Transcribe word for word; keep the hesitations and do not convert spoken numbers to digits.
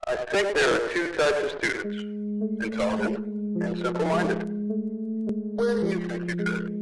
I think there are two types of students, intelligent and simple-minded. Where do you think you fit?